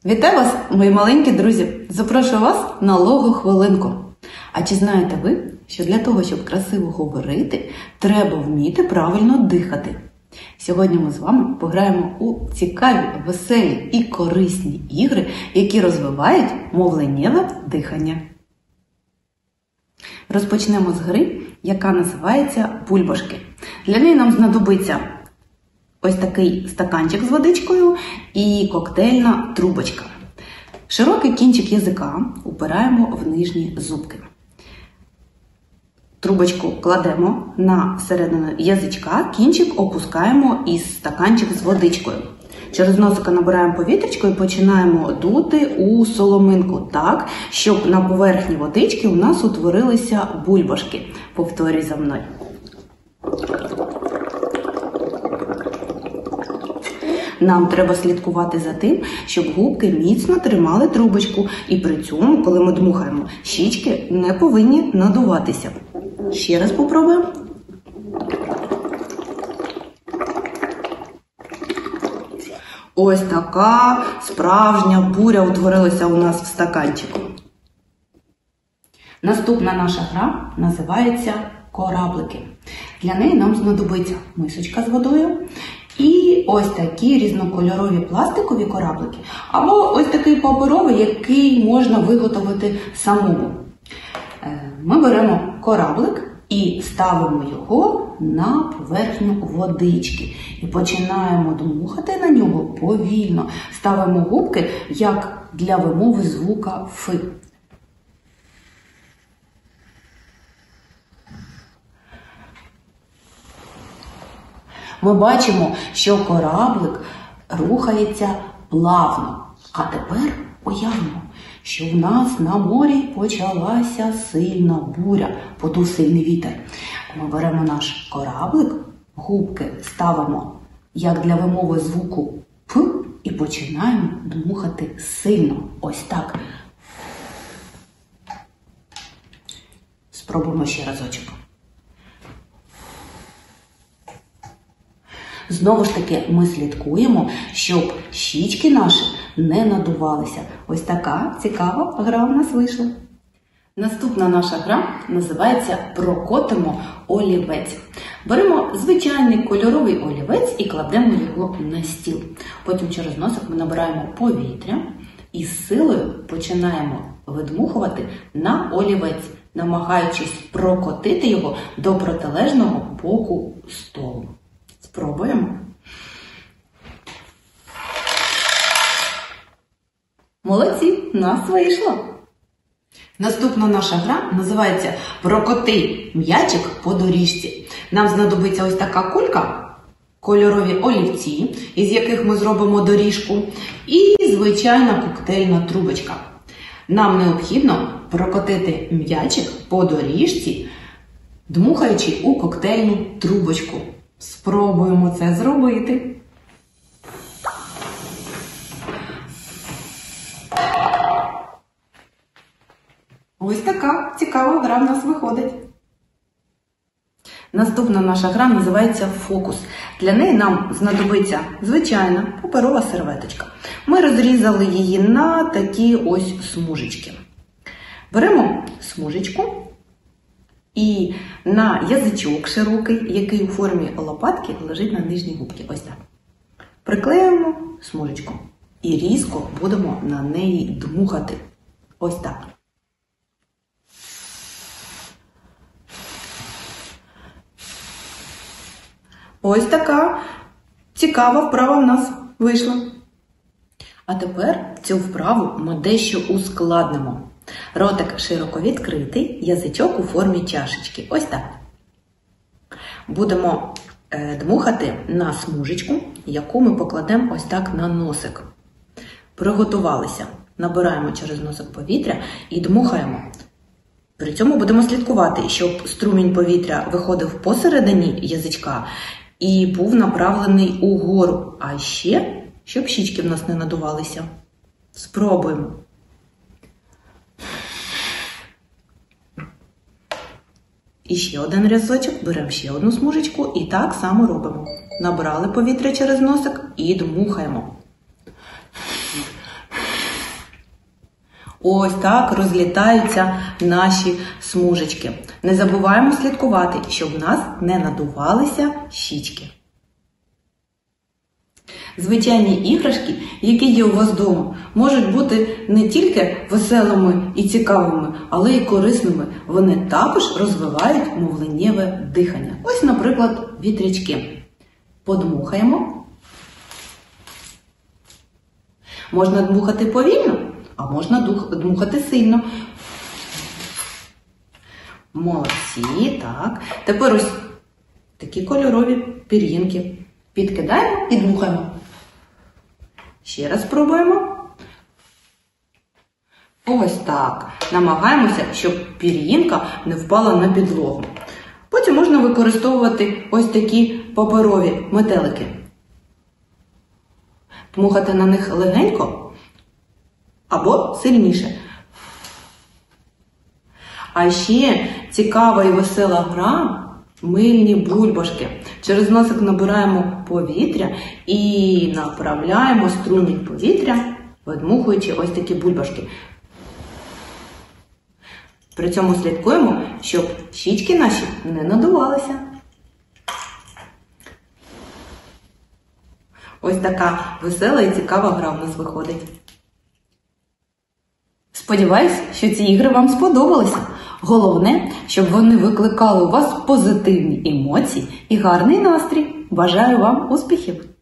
Вітаю вас, мої маленькі друзі! Запрошую вас на лого-хвилинку. А чи знаєте ви, що для того, щоб красиво говорити, треба вміти правильно дихати? Сьогодні ми з вами пограємо у цікаві, веселі і корисні ігри, які розвивають мовленнєве дихання. Розпочнемо з гри, яка називається «Бульбашки». Для неї нам знадобиться ось такий стаканчик з водичкою і коктейльна трубочка. Широкий кінчик язика упираємо в нижні зубки. Трубочку кладемо на середину язичка, кінчик опускаємо із стаканчик з водичкою. Через носика набираємо повітрячко і починаємо дути у соломинку так, щоб на поверхні водички у нас утворилися бульбашки. Повторюй за мною. Нам треба слідкувати за тим, щоб губки міцно тримали трубочку. І при цьому, коли ми дмухаємо, щічки не повинні надуватися. Ще раз попробуємо. Ось така справжня буря утворилася у нас в стаканчику. Наступна наша гра називається «Кораблики». Для неї нам знадобиться мисочка з водою і ось такі різнокольорові пластикові кораблики, або ось такий паперовий, який можна виготовити самому. Ми беремо кораблик і ставимо його на поверхню водички. І починаємо дмухати на нього повільно. Ставимо губки, як для вимови звука «ф». Ми бачимо, що кораблик рухається плавно. А тепер уявимо, що в нас на морі почалася сильна буря, подув сильний вітер. Ми беремо наш кораблик, губки ставимо, як для вимови звуку «п» і починаємо дмухати сильно. Ось так. Спробуємо ще разочок. Знову ж таки, ми слідкуємо, щоб щічки наші не надувалися. Ось така цікава гра у нас вийшла. Наступна наша гра називається «Прокотимо олівець». Беремо звичайний кольоровий олівець і кладемо його на стіл. Потім через носик ми набираємо повітря і з силою починаємо видмухувати на олівець, намагаючись прокотити його до протилежного боку столу. Спробуємо. Молодці, у нас вийшло. Наступна наша гра називається «Прокоти м'ячик по доріжці». Нам знадобиться ось така кулька, кольорові олівці, із яких ми зробимо доріжку, і звичайна коктейльна трубочка. Нам необхідно прокотити м'ячик по доріжці, дмухаючи у коктейльну трубочку. Спробуємо це зробити. Ось така цікава гра в нас виходить. Наступна наша гра називається «Фокус». Для неї нам знадобиться звичайна паперова серветочка. Ми розрізали її на такі ось смужечки. Беремо смужечку і на язичок широкий, який у формі лопатки лежить на нижній губці. Ось так. Приклеюємо смужечку і різко будемо на неї дмухати. Ось так. Ось така цікава вправа в нас вийшла. А тепер цю вправу ми дещо ускладнимо. Ротик широко відкритий, язичок у формі чашечки. Ось так. Будемо дмухати на смужечку, яку ми покладемо ось так на носик. Приготувалися. Набираємо через носик повітря і дмухаємо. При цьому будемо слідкувати, щоб струмінь повітря виходив посередині язичка і був направлений угору. А ще, щоб щічки в нас не надувалися. Спробуємо. І ще один разочок, беремо ще одну смужечку і так само робимо. Набрали повітря через носик і дмухаємо. Ось так розлітаються наші смужечки. Не забуваємо слідкувати, щоб в нас не надувалися щічки. Звичайні іграшки, які є у вас вдома, можуть бути не тільки веселими і цікавими, але й корисними. Вони також розвивають мовленнєве дихання. Ось, наприклад, вітрячки. Подмухаємо. Можна дмухати повільно, а можна дмухати сильно. Молодці, так. Тепер ось такі кольорові пір'їнки. Підкидаємо і дмухаємо. Ще раз спробуємо. Ось так. Намагаємося, щоб пір'їнка не впала на підлогу. Потім можна використовувати ось такі паперові метелики. Дмухати на них легенько або сильніше. А ще цікава і весела гра – мильні бульбашки. Через носик набираємо повітря і направляємо струмінь повітря, видмухуючи ось такі бульбашки. При цьому слідкуємо, щоб щічки наші не надувалися. Ось така весела і цікава гра в нас виходить. Сподіваюсь, що ці ігри вам сподобалися. Головне, щоб вони викликали у вас позитивні емоції і гарний настрій. Бажаю вам успіхів!